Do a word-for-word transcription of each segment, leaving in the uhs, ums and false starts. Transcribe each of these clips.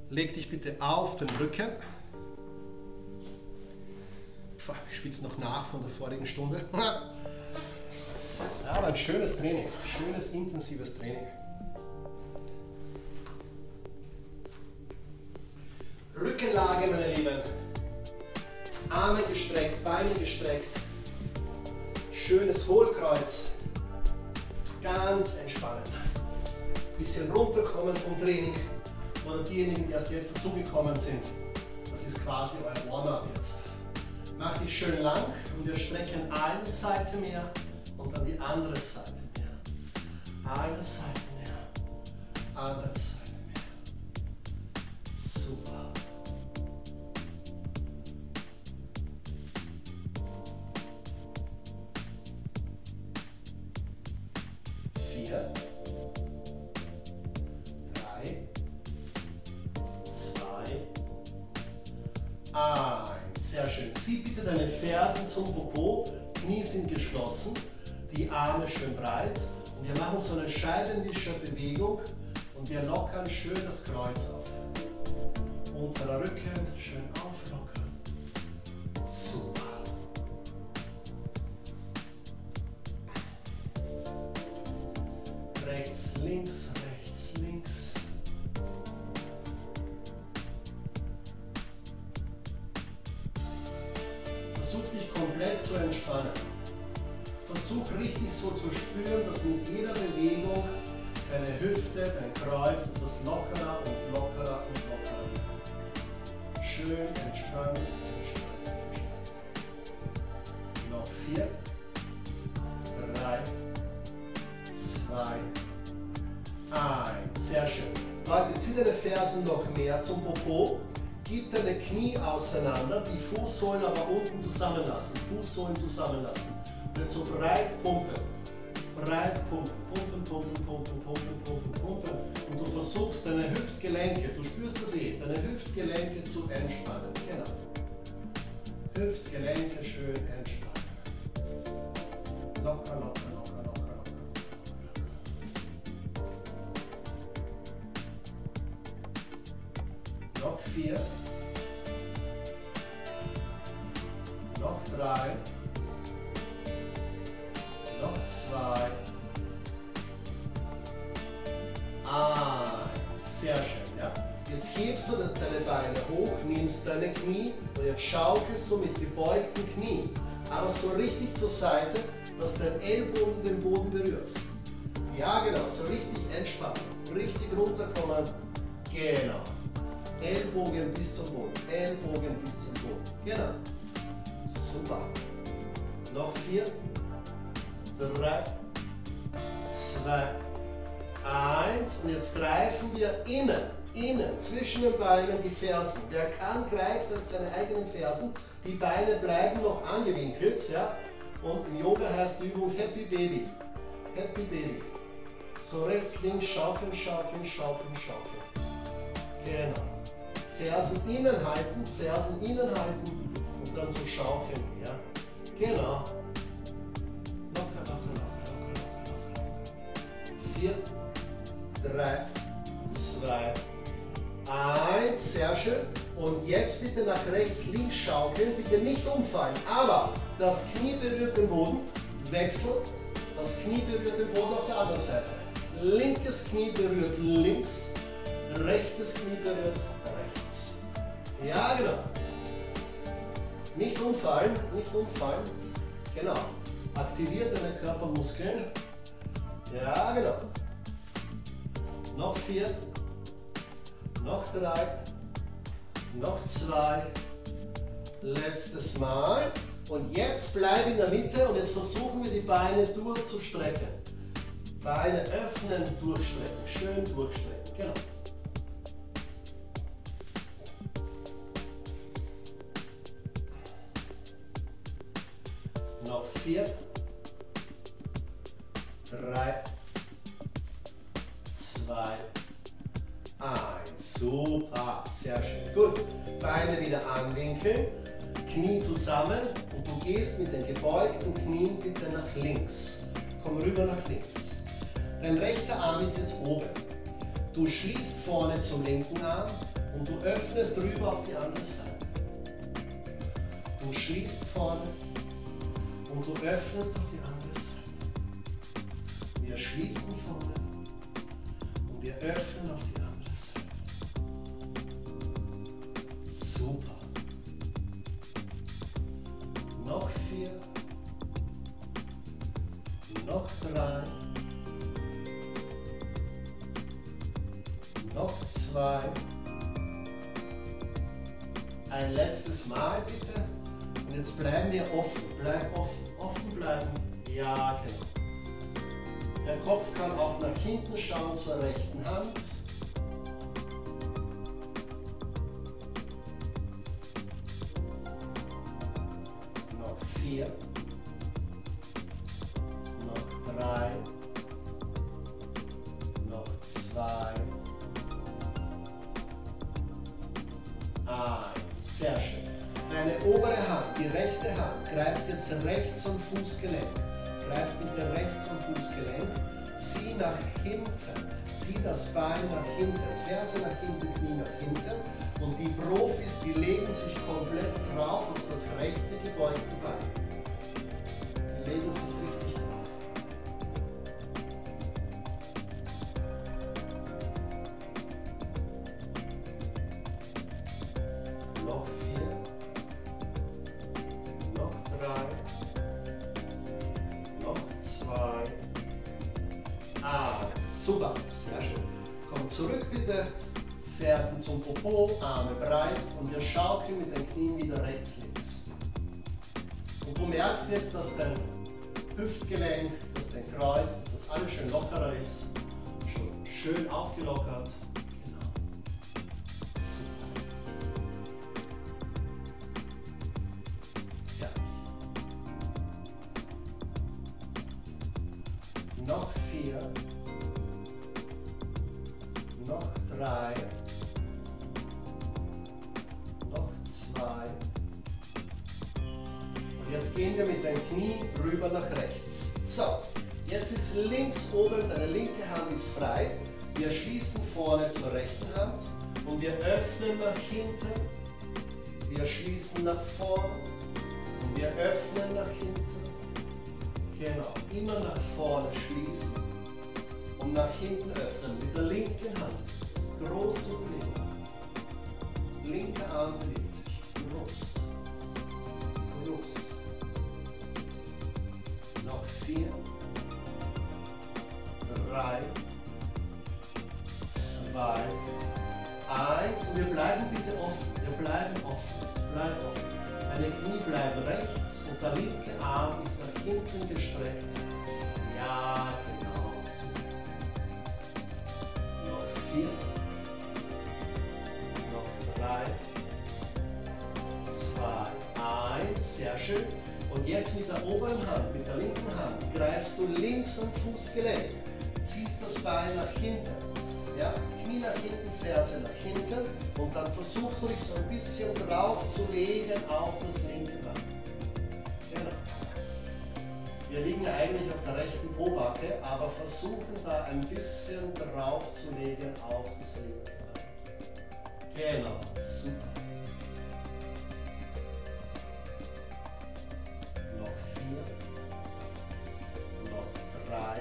Leg dich bitte auf den Rücken. Ich schwitze noch nach von der vorigen Stunde. Ja, aber ein schönes Training, schönes, intensives Training. Rückenlage, meine Lieben. Arme gestreckt, Beine gestreckt. Schönes Hohlkreuz. Ganz entspannen. Bisschen runterkommen vom Training. Oder diejenigen, die erst jetzt dazugekommen sind. Das ist quasi euer Warm-up jetzt. Mach dich schön lang und wir strecken eine Seite mehr und dann die andere Seite mehr. Eine Seite mehr, andere Seite mehr. Super. Vier, drei, zwei, eins. Sehr schön. Zieh bitte deine Fersen zum Popo, Knie sind geschlossen, die Arme schön breit und wir machen so eine Scheibenwischerbewegung und wir lockern schön das Kreuz auf. Unterer Rücken schön auflockern. Super. Rechts, links, rechts, links. Versuch dich komplett zu entspannen. Versuch richtig so zu spüren, dass mit jeder Bewegung deine Hüfte, dein Kreuz, dass das lockerer und lockerer und lockerer wird. Schön entspannt, entspannt, entspannt. Noch vier, drei, zwei, eins. Sehr schön. Leute, zieh deine Fersen noch mehr zum Popo. Gib deine Knie auseinander, die Fußsohlen aber unten zusammenlassen. Fußsohlen zusammenlassen. Und jetzt so breit pumpen. Breit pumpen. Pumpen, pumpen, pumpen, pumpen, pumpen, pumpen. Und du versuchst deine Hüftgelenke, du spürst das eh, deine Hüftgelenke zu entspannen. Genau. Hüftgelenke schön entspannen. Locker, locker, locker, locker, locker. Noch vier. Noch drei. Noch zwei. Eins. Sehr schön, ja. Jetzt hebst du deine Beine hoch, nimmst deine Knie und jetzt schaukelst du mit gebeugten Knien, aber so richtig zur Seite, dass dein Ellbogen den Boden berührt. Ja, genau, so richtig entspannen, richtig runterkommen. Genau. Ellbogen bis zum Boden, Ellbogen bis zum Boden. Genau. Super. Noch vier, drei, zwei, eins. Und jetzt greifen wir innen, innen, zwischen den Beinen die Fersen. Wer kann, greift an seine eigenen Fersen. Die Beine bleiben noch angewinkelt. Ja? Und im Yoga heißt die Übung Happy Baby. Happy Baby. So rechts, links, schaukeln, schaukeln, schaukeln, schaukeln. Genau. Fersen innen halten, Fersen innen halten und dann so schaukeln. Ja? Genau. Locker, locker, locker, locker, locker. Vier, drei, zwei, eins. Sehr schön. Und jetzt bitte nach rechts, links schaukeln. Bitte nicht umfallen. Aber das Knie berührt den Boden. Wechsel. Das Knie berührt den Boden auf der anderen Seite. Linkes Knie berührt links. Rechtes Knie berührt rechts. Ja, genau. Nicht umfallen, nicht umfallen. Genau. Aktiviert deine Körpermuskeln. Ja, genau. Noch vier. Noch drei. Noch zwei. Letztes Mal. Und jetzt bleib in der Mitte und jetzt versuchen wir die Beine durchzustrecken. Beine öffnen, durchstrecken. Schön durchstrecken. Genau. Noch vier, drei, zwei, eins. Super, sehr schön. Gut, Beine wieder anwinkeln, Knie zusammen und du gehst mit den gebeugten Knien bitte nach links. Komm rüber nach links. Dein rechter Arm ist jetzt oben. Du schließt vorne zum linken Arm Und du öffnest rüber auf die andere Seite. Du schließt vorne und du öffnest auf die andere Seite. Wir schließen vorne und wir öffnen auf die andere Seite. Super. Noch vier. Noch drei. Noch zwei. Ein letztes Mal bitte. Und jetzt bleiben wir offen. Bleib offen. Offen bleiben. Ja, genau. Der Kopf kann auch nach hinten schauen zur rechten Hand. Noch vier. Noch drei. Noch zwei. Eins. Sehr schön. Deine obere Hand, die rechte Hand, greift jetzt rechts am Fußgelenk. Greift mit der rechts am Fußgelenk. Zieh nach hinten. Zieh das Bein nach hinten. Ferse nach hinten, Knie nach hinten. Und die Profis, die legen sich komplett drauf auf das rechte gebeugte Bein. Die legen sich richtig drauf. Noch vier. Noch drei. Noch zwei. Ah, super, sehr schön. Komm zurück bitte. Fersen zum Popo, Arme breit und wir schaukeln mit den Knien wieder rechts, links. Und du merkst jetzt, dass dein Hüftgelenk, dass dein Kreuz, dass das alles schön lockerer ist. Schon schön aufgelockert. Genau. Super. Ja. Noch vier. Noch drei. Noch zwei. Und jetzt gehen wir mit den Knien rüber nach rechts. So, jetzt ist links oben, deine linke Hand ist frei. Wir schließen vorne zur rechten Hand und wir öffnen nach hinten. Wir schließen nach vorne und wir öffnen nach hinten. Genau, immer nach vorne schließen und nach hinten öffnen mit der linken Hand. Große Bewegung. Linke Arm bewegt sich. Groß. Groß. Noch vier. Drei. Zwei. Eins. Und wir bleiben bitte offen. Wir bleiben offen. Jetzt bleib offen. Deine Knie bleiben rechts und der linke Arm ist nach hinten gestreckt. Ja, genau. Super. Noch vier. zwei, eins, sehr schön. Und jetzt mit der oberen Hand, mit der linken Hand, greifst du links am Fußgelenk, ziehst das Bein nach hinten, ja, Knie nach hinten, Ferse nach hinten und dann versuchst du dich so ein bisschen drauf zu legen auf das linke Bein. Genau. Wir liegen eigentlich auf der rechten Pobacke, aber versuchen da ein bisschen drauf zu legen auf das linke Bein. Genau, super. Noch vier, noch drei,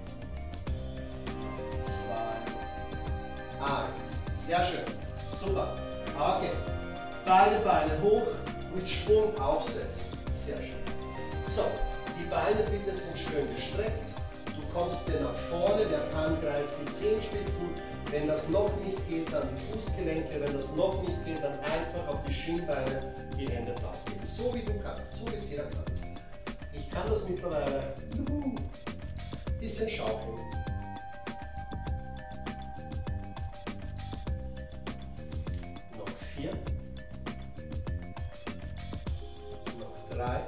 noch zwei, eins. Sehr schön, super. Okay, beide Beine hoch, mit Schwung aufsetzen. Sehr schön. So, die Beine bitte sind schön gestreckt. Du kommst wieder nach vorne, wer kann, greift die Zehenspitzen. Wenn das noch nicht geht, dann die Fußgelenke. Wenn das noch nicht geht, dann einfach auf die Schienbeine die Hände drauf geben. So wie du kannst, so wie es jeder kann. Ich kann das mittlerweile. Juhu. Bisschen schaukeln. Noch vier. Noch drei.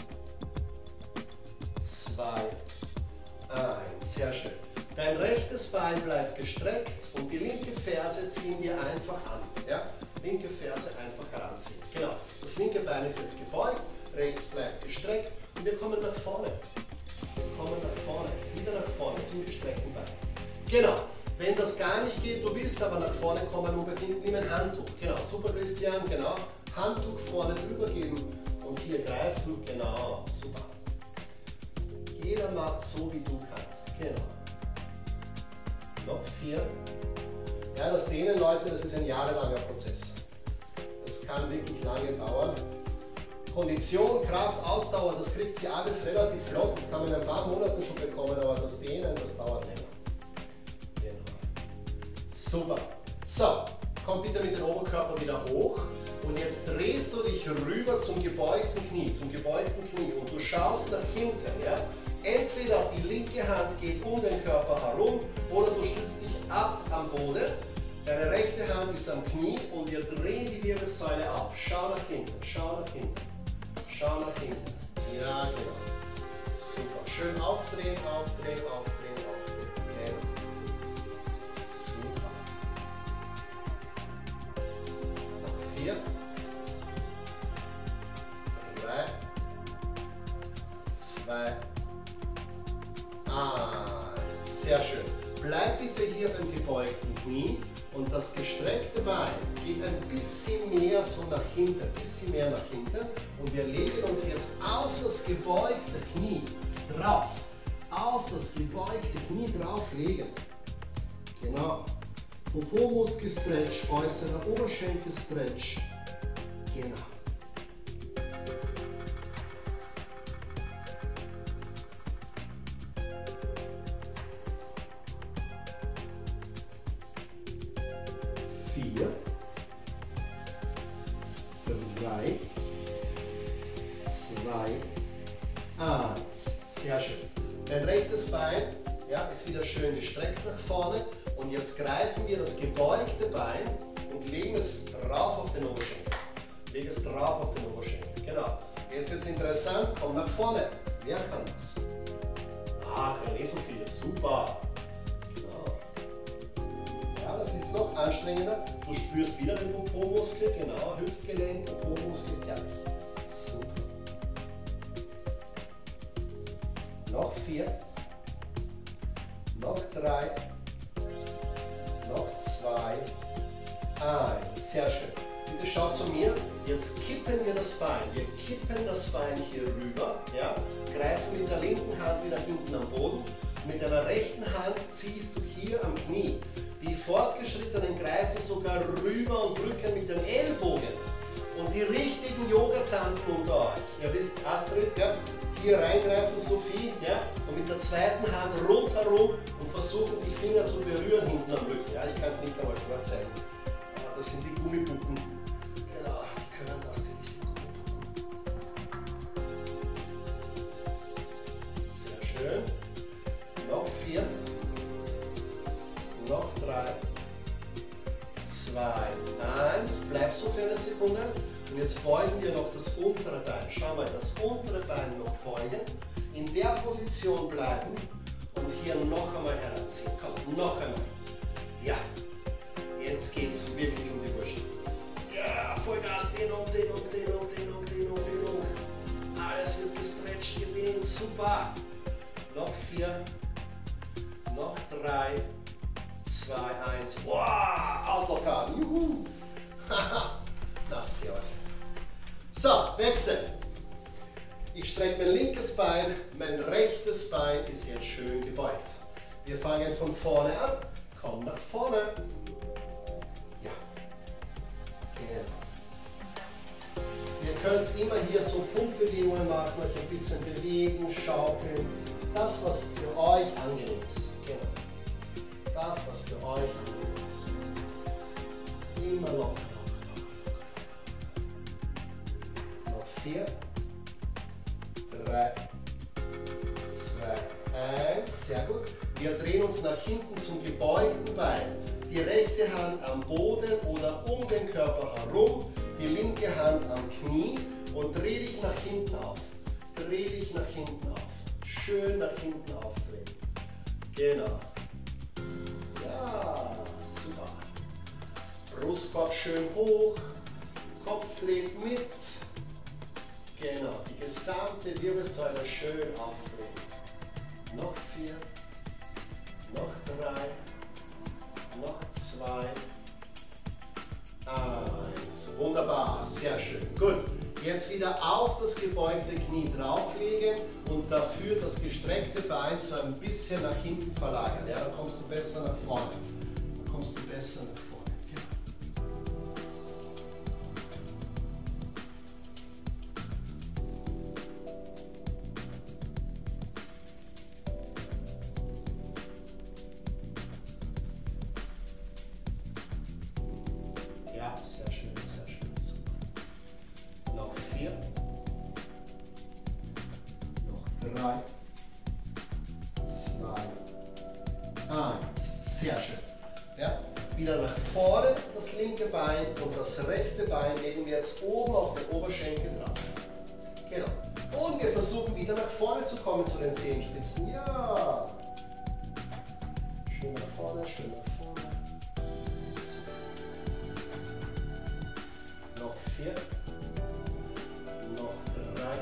Zwei. Eins. Sehr schön. Dein rechtes Bein bleibt gestreckt und die linke Ferse ziehen wir einfach an. Ja? Linke Ferse einfach heranziehen. Genau. Das linke Bein ist jetzt gebeugt, rechts bleibt gestreckt und wir kommen nach vorne. Wir kommen nach vorne. Wieder nach vorne zum gestreckten Bein. Genau. Wenn das gar nicht geht, du willst aber nach vorne kommen, unbedingt, nimm ein Handtuch. Genau, super Christian, genau. Handtuch vorne drüber geben und hier greifen, genau, super. Jeder macht so, wie du kannst, genau. Noch vier. Ja, das Dehnen, Leute, das ist ein jahrelanger Prozess. Das kann wirklich lange dauern. Kondition, Kraft, Ausdauer, das kriegt sie alles relativ flott. Das kann man in ein paar Monaten schon bekommen, aber das Dehnen, das dauert länger. Genau. Super. So, komm bitte mit dem Oberkörper wieder hoch. Und jetzt drehst du dich rüber zum gebeugten Knie, zum gebeugten Knie und du schaust nach hinten. Ja? Entweder die linke Hand geht um den Körper herum oder du stützt dich ab am Boden. Deine rechte Hand ist am Knie und wir drehen die Wirbelsäule auf. Schau nach hinten, schau nach hinten, schau nach hinten. Ja, genau. Super. Schön aufdrehen, aufdrehen, aufdrehen, aufdrehen. Genau. Super. Noch vier. Drei. Zwei. Eins. Sehr schön. Bleib bitte hier beim gebeugten Knie. Und das gestreckte Bein geht ein bisschen mehr so nach hinten, ein bisschen mehr nach hinten. Und wir legen uns jetzt auf das gebeugte Knie drauf. Auf das gebeugte Knie drauflegen. Genau. Popo-Muskel-Stretch, äußerer Oberschenkel-Stretch. Genau. Vier, drei, zwei, eins. Sehr schön. Dein rechtes Bein, ja, ist wieder schön gestreckt nach vorne. Und jetzt greifen wir das gebeugte Bein und legen es drauf auf den Oberschenkel. Legen es drauf auf den Oberschenkel. Genau. Jetzt wird es interessant. Komm nach vorne. Wer kann das? Ah, können eh so viele. Super. Das ist jetzt noch anstrengender. Du spürst wieder den Popo-Muskel, genau, Hüftgelenk, Popo-Muskel, herrlich. Super. Noch vier, noch drei, noch zwei, eins. Sehr schön. Bitte schaut zu mir. Jetzt kippen wir das Bein. Wir kippen das Bein hier rüber, ja, greifen mit der linken Hand wieder hinten am Boden. Mit deiner rechten Hand ziehst du hier am Knie. Die Fortgeschrittenen greifen sogar rüber und drücken mit dem Ellbogen. Und die richtigen Yogatanten unter euch, ihr wisst, Astrid, ja, hier reingreifen, Sophie, ja, und mit der zweiten Hand rundherum und versuchen die Finger zu berühren hinten am Rücken. Ja, ich kann es nicht einmal vorzeigen. Aber das sind die Gummipuppen. Genau, die können das, die richtigen Gummipuppen. Sehr schön. Noch vier. Noch drei, zwei, eins. Bleib so für eine Sekunde. Und jetzt beugen wir noch das untere Bein. Schau mal, das untere Bein noch beugen. In der Position bleiben und hier noch einmal heranziehen. Komm, noch einmal. Ja, jetzt geht es wirklich um die Wurst. Ja, Vollgas, Dehnung, Dehnung, Dehnung, Dehnung, Dehnung, Dehnung. Alles wird gestretcht, gedehnt. Super. Noch vier, noch drei. zwei, eins, wow, auslockern, juhu, na servus. So, Wechsel. Ich strecke mein linkes Bein, mein rechtes Bein ist jetzt schön gebeugt. Wir fangen von vorne an, komm nach vorne. Ja, genau. Ihr könnt immer hier so Punktbewegungen machen, euch ein bisschen bewegen, schaukeln, das was für euch angenehm ist. Genau. Das, was für euch angenehm ist. Immer locker, locker, locker. Noch vier, drei, zwei, eins. Sehr gut. Wir drehen uns nach hinten zum gebeugten Bein. Die rechte Hand am Boden oder um den Körper herum. Die linke Hand am Knie und dreh dich nach hinten auf. Dreh dich nach hinten auf. Schön nach hinten aufdrehen. Genau. Ja, super. Brustkorb schön hoch, Kopf dreht mit. Genau, die gesamte Wirbelsäule schön aufdrehen. Noch vier, noch drei, noch zwei, eins. Wunderbar, sehr schön. Gut, jetzt wieder auf das gebeugte Knie drauflegen und dafür das gestreckte Bein so ein bisschen nach hinten verlagern. Ja, dann kommst du besser nach vorne. Dann kommst du besser nach vorne. Ja, sehr schön, sehr schön. Super. Noch vier. Noch drei. Zwei. Eins. Sehr schön. Ja, wieder nach vorne das linke Bein und das rechte Bein legen wir jetzt oben auf den Oberschenkel drauf. Genau. Und wir versuchen wieder nach vorne zu kommen zu den Zehenspitzen. Ja. Schön nach vorne, schön nach vorne. Noch vier, noch drei,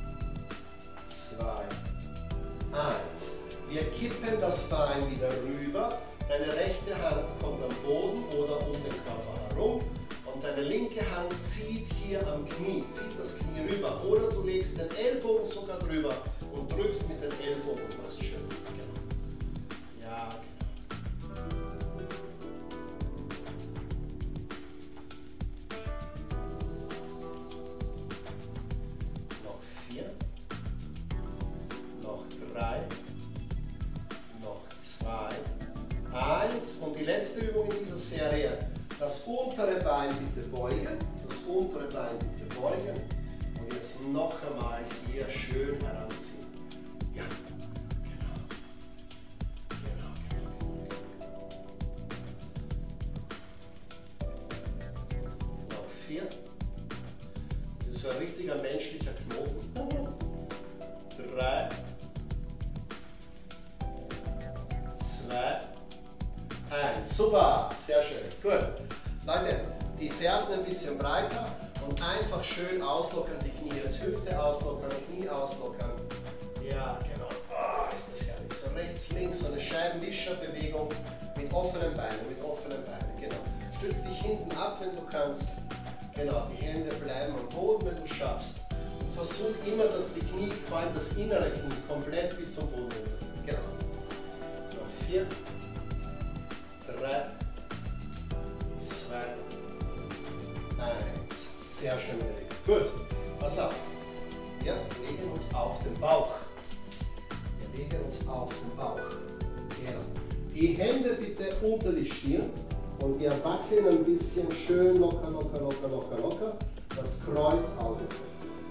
zwei, eins. Wir kippen das Bein wieder rüber. Deine rechte Hand kommt am Boden oder um den Körper herum und deine linke Hand zieht hier am Knie, zieht das Knie rüber oder du legst den Ellbogen sogar drüber und drückst mit den Ellbogen und machst schön. Genau. Ja, und die letzte Übung in dieser Serie, das untere Bein bitte beugen, das untere Bein bitte beugen und jetzt noch einmal hier schön heranziehen. Ja, genau. Genau, genau, genau. Noch vier. Das ist so ein richtiger menschlicher Knoten. Drei. Zwei. Eins. Super, sehr schön. Gut. Leute, die Fersen ein bisschen breiter und einfach schön auslockern, die Knie. Jetzt Hüfte auslockern, Knie auslockern. Ja, genau. Oh, ist das herrlich. So rechts, links, so eine Scheibenwischerbewegung mit offenen Beinen, mit offenen Beinen. Genau. Stütz dich hinten ab, wenn du kannst. Genau, die Hände bleiben am Boden, wenn du schaffst. Und versuch immer, dass die Knie, vor allem das innere Knie, komplett bis zum Boden runtergeht. Genau. Noch vier. Drei, zwei, eins. Sehr schön, Gut, pass auf. Wir legen uns auf den Bauch. Wir legen uns auf den Bauch. Genau. Die Hände bitte unter die Stirn und wir wackeln ein bisschen schön locker, locker, locker, locker, locker. Das Kreuz ausdrücken.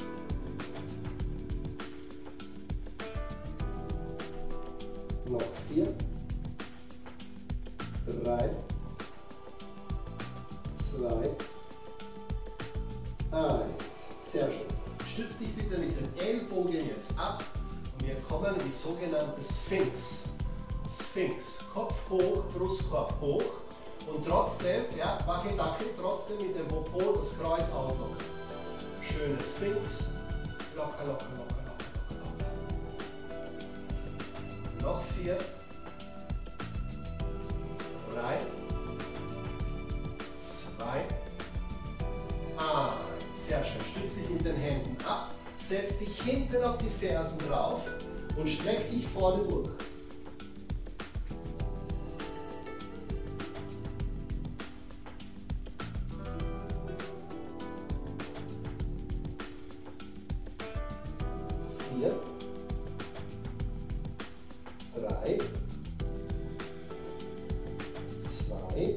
Noch vier. Drei, zwei, eins. Sehr schön. Stütz dich bitte mit den Ellbogen jetzt ab und wir kommen in die sogenannte Sphinx. Sphinx. Kopf hoch, Brustkorb hoch und trotzdem, ja, wackel, dackel, trotzdem mit dem Popo das Kreuz auslockern. Schöne Sphinx. Locker, locker, locker, locker, locker. Noch vier. Drei, zwei, eins. Sehr schön. Stütz dich mit den Händen ab, setz dich hinten auf die Fersen drauf und streck dich vorne durch. Vier, drei, zwei,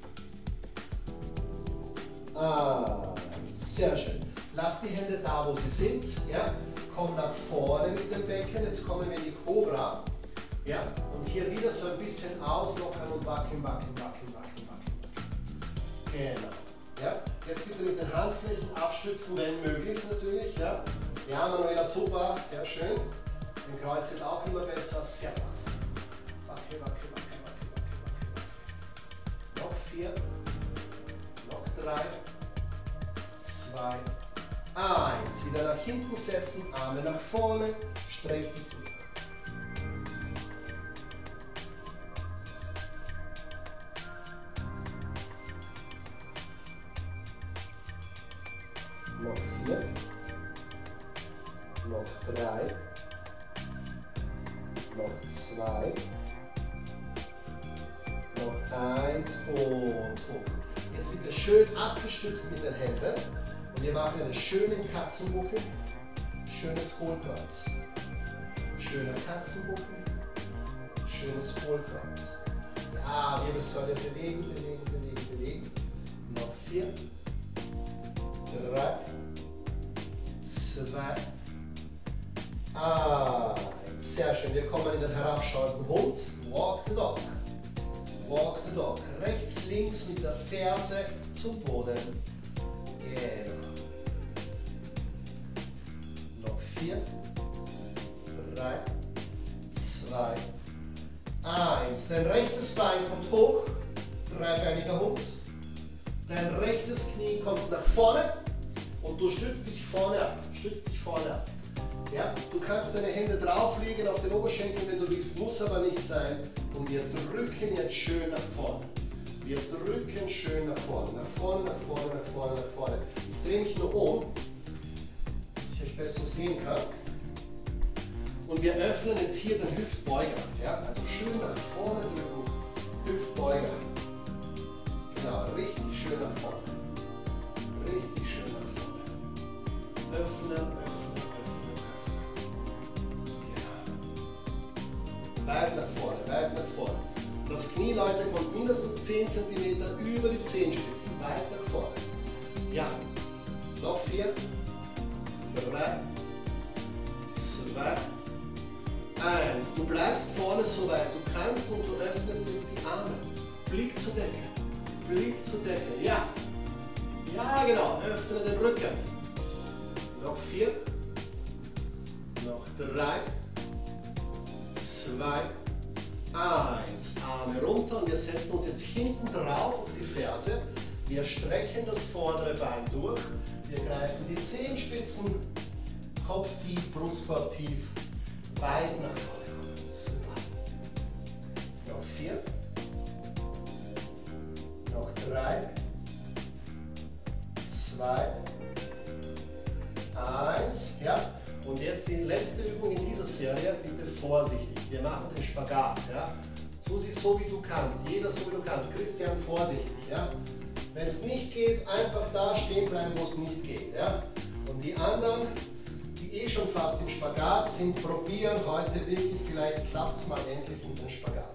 eins. Sehr schön. Lass die Hände da, wo sie sind. Ja? Komm nach vorne mit dem Becken. Jetzt kommen wir in die Cobra. Ja? Und hier wieder so ein bisschen auslockern und wackeln, wackeln, wackeln, wackeln, wackeln. Genau. Ja? Jetzt bitte mit den Handflächen abstützen, wenn möglich natürlich. Ja, ja Manuela, super, sehr schön. Den Kreuz wird auch immer besser. Sehr brav. Wackel, wackel, wackel, wackel, wackel, wackel. Noch vier. Noch drei. Zwei. Eins. Wieder nach hinten setzen, Arme nach vorne, streck dich durch. vier, noch drei, noch zwei, noch eins und hoch. Jetzt bitte schön abgestützt mit den Händen und wir machen einen schönen Katzenbuckel, schönes Hohlkreuz. Schöner Katzenbuckel, schönes Hohlkreuz. Ja, Wirbelsäule bewegen, bewegen, bewegen, bewegen. Noch vier, drei, zwei, eins. Sehr schön, wir kommen in den herabschauenden Hund. Walk the dog. Walk the dog. Rechts, links mit der Ferse zum Boden. Genau. Noch vier, drei, zwei, eins. Dein rechtes Bein kommt hoch. Dreibeiniger Hund. Dein rechtes Knie kommt nach vorne und du stützt dich vorne ab. Stützt dich vorne ab. Ja, du kannst deine Hände drauflegen auf den Oberschenkel, wenn du willst, muss aber nicht sein. Und wir drücken jetzt schön nach vorne. Wir drücken schön nach vorne, nach vorne, nach vorne, nach vorne, nach vorne. Ich drehe mich nur um, dass ich euch besser sehen kann. Und wir öffnen jetzt hier den Hüftbeuger. Ja, also schön nach vorne drücken, Hüftbeuger. Genau, richtig schön nach vorne. Richtig schön nach vorne. Öffnen, öffnen, öffnen, öffnen. Genau. Weit nach vorne, weit nach vorne. Das Knie, Leute, kommt mindestens zehn Zentimeter über die Zehenspitzen. Weit nach vorne. Ja. Noch vier, drei, zwei, eins. Du bleibst vorne so weit du kannst und du öffnest jetzt die Arme. Blick zur Decke. Blick zur Decke. Ja. Ja, genau. Öffne den Rücken. Noch vier. Noch drei. Zwei. Eins. Arme runter und wir setzen uns jetzt hinten drauf auf die Ferse. Wir strecken das vordere Bein durch. Wir greifen die Zehenspitzen. Kopf tief, Brustkorb tief. Weit nach vorne kommen. Super. Noch vier. Noch drei. Zwei. Eins. Ja. Und jetzt die letzte Übung in dieser Serie. Bitte vorsichtig. Wir machen den Spagat. Ja. Susi, so wie du kannst. Jeder so wie du kannst. Christian, vorsichtig. Ja. Wenn es nicht geht, einfach da stehen bleiben, wo es nicht geht. Ja. Und die anderen, die eh schon fast im Spagat sind, probieren heute wirklich, vielleicht klappt es mal endlich mit dem Spagat.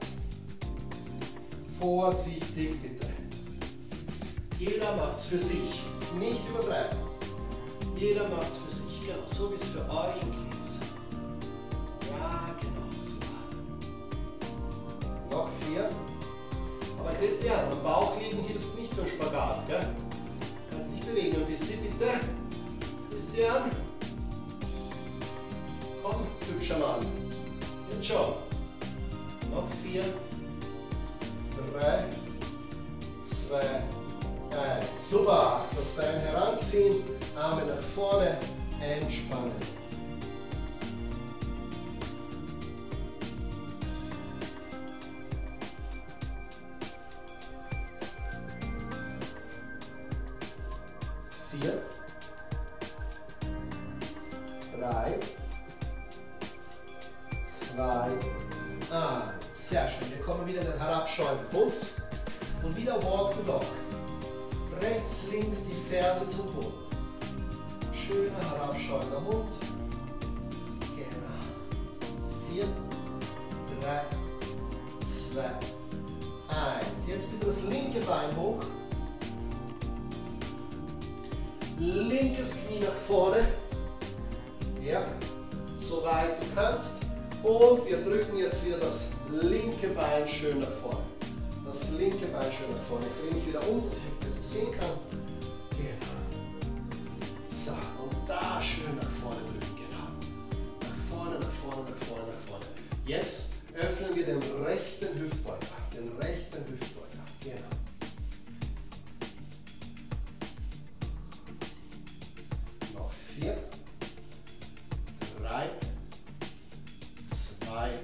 Vorsichtig bitte. Jeder macht es für sich, nicht übertreiben. Jeder macht es für sich, genau, so wie es für euch okay ist. Ja, genau, super. Noch vier. Aber Christian, am Bauch liegen hilft nicht für den Spagat, gell? Du kannst dich bewegen ein bisschen, bitte. Christian. Komm, hübscher Mann. Jetzt schon. Noch vier, drei, zwei, eins. Super. Das Bein heranziehen, Arme nach vorne, entspannen. Vier, drei, zwei, eins. Sehr schön. Wir kommen wieder in den herabschauenden Hund und wieder Walk the Dog. Rechts, links die Ferse zum Boden. Schöner herabschauender Hund. Genau. Vier, drei, zwei, eins. Jetzt bitte das linke Bein hoch. Linkes Knie nach vorne. Ja, so weit du kannst. Und wir drücken jetzt wieder das linke Bein schön nach vorne. Das linke Bein schön nach vorne. Ich drehe mich wieder um, dass ich euch besser sehen kann. Genau. So, und da schön nach vorne drücken. Genau. Nach vorne, nach vorne, nach vorne, nach vorne. Jetzt öffnen wir den rechten Hüftbeuger. Den rechten Hüftbeuger. Genau. Noch vier, drei, zwei,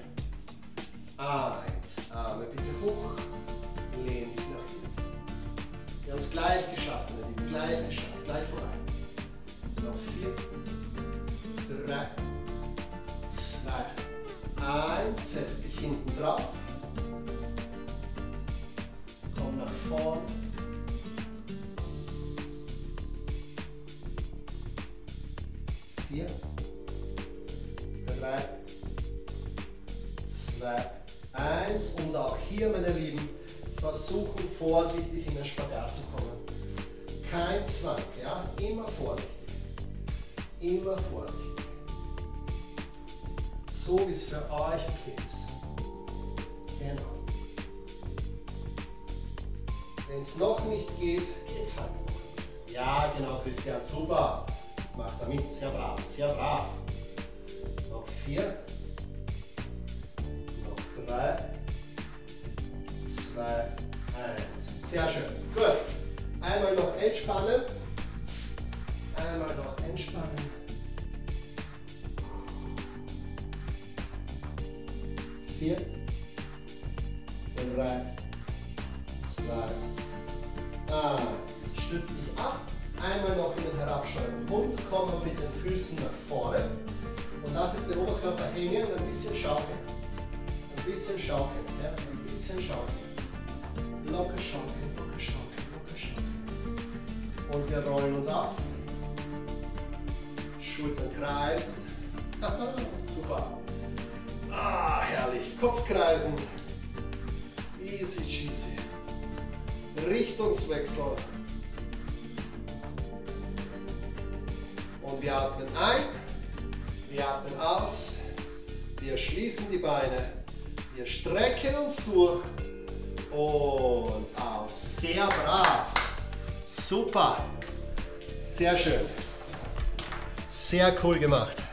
eins. Arme bitte hoch. Lehn dich nach hinten. Wir haben es gleich geschafft, meine Lieben. Gleich geschafft. Gleich vorbei. Noch vier, drei, zwei, eins. Setz dich hinten drauf. Komm nach vorn. Vier, drei, zwei, eins. Und auch hier, meine Lieben, versuchen vorsichtig in den Spagat zu kommen. Kein Zwang, ja? Immer vorsichtig. Immer vorsichtig. So wie es für euch okay ist. Genau. Wenn es noch nicht geht, geht es halt noch nicht. Ja, genau, Christian, super. Jetzt macht er mit. Sehr brav, sehr brav. Noch vier. Noch drei. Zwei, eins. Sehr schön. Gut. Einmal noch entspannen. Einmal noch entspannen. Vier, drei, zwei, eins. Stütz dich ab. Einmal noch in den herabschauenden Hund. Komm mit den Füßen nach vorne. Und lass jetzt den Oberkörper hängen und ein bisschen schaukeln. Ein bisschen schaukeln. Ja? Ein bisschen schaukeln. Locker schaukeln, locker schaukeln, locker schaukeln. Und wir rollen uns auf. Schultern kreisen. Super. Ah, herrlich. Kopfkreisen. Easy cheesy. Richtungswechsel. Und wir atmen ein. Wir atmen aus. Wir schließen die Beine. Wir strecken uns durch. Und aus. Sehr brav. Super. Sehr schön. Sehr cool gemacht.